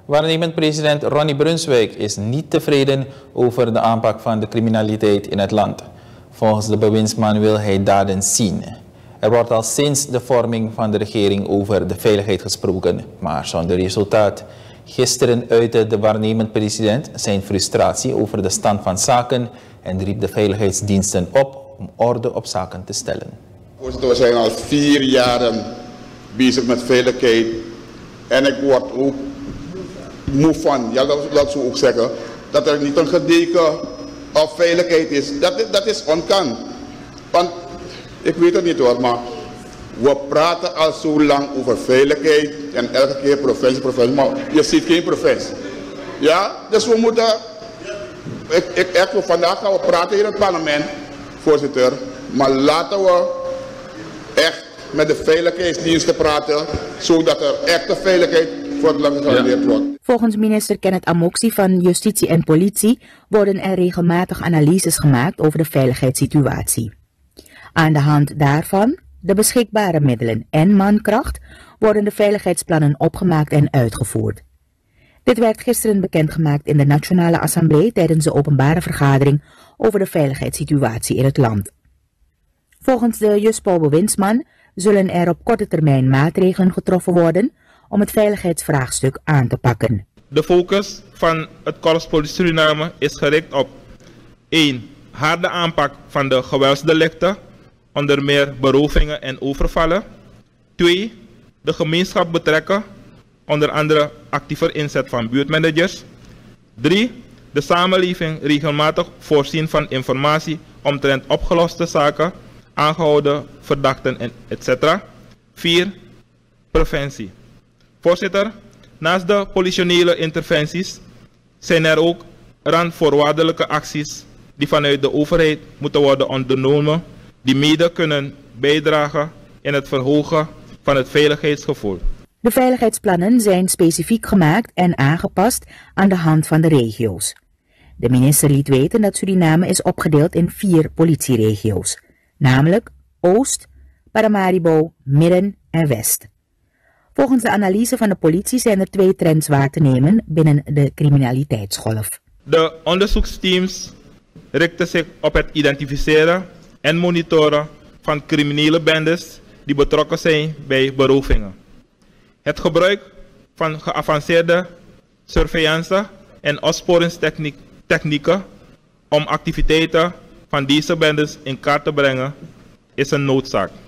Waarnemend president Ronnie Brunswijk is niet tevreden over de aanpak van de criminaliteit in het land. Volgens de bewindsman wil hij daden zien. Er wordt al sinds de vorming van de regering over de veiligheid gesproken, maar zonder resultaat. Gisteren uitte de waarnemend president zijn frustratie over de stand van zaken en riep de veiligheidsdiensten op om orde op zaken te stellen. Voorzitter, we zijn al 4 jaren bezig met veiligheid en ik word ook moe van, ja, dat zou ook zeggen, dat er niet een gedeken op veiligheid is. Dat is onkant. Want ik weet het niet hoor, maar we praten al zo lang over veiligheid en elke keer provincie, maar je ziet geen provincie. Ja, dus we moeten, vandaag gaan we praten hier in het parlement, voorzitter, maar laten we echt met de veiligheidsdiensten praten, zodat er echte veiligheid voor het land gegarandeerd wordt. Volgens minister Kenneth Amoksi van Justitie en Politie worden er regelmatig analyses gemaakt over de veiligheidssituatie. Aan de hand daarvan, de beschikbare middelen en mankracht, worden de veiligheidsplannen opgemaakt en uitgevoerd. Dit werd gisteren bekendgemaakt in de Nationale Assemblée tijdens de openbare vergadering over de veiligheidssituatie in het land. Volgens de Juspol-bewindsman zullen er op korte termijn maatregelen getroffen worden om het veiligheidsvraagstuk aan te pakken. De focus van het Korps Politie Suriname is gericht op 1. Harde aanpak van de geweldsdelicten, onder meer berovingen en overvallen. 2. De gemeenschap betrekken, onder andere actiever inzet van buurtmanagers. 3. De samenleving regelmatig voorzien van informatie omtrent opgeloste zaken, aangehouden verdachten etc. 4. Preventie. Voorzitter, naast de politionele interventies zijn er ook randvoorwaardelijke acties die vanuit de overheid moeten worden ondernomen, die mede kunnen bijdragen in het verhogen van het veiligheidsgevoel. De veiligheidsplannen zijn specifiek gemaakt en aangepast aan de hand van de regio's. De minister liet weten dat Suriname is opgedeeld in 4 politieregio's, namelijk Oost, Paramaribo, Midden en West. Volgens de analyse van de politie zijn er 2 trends waar te nemen binnen de criminaliteitsgolf. De onderzoeksteams richten zich op het identificeren en monitoren van criminele bendes die betrokken zijn bij berovingen. Het gebruik van geavanceerde surveillance en opsporingstechnieken om activiteiten van deze bendes in kaart te brengen is een noodzaak.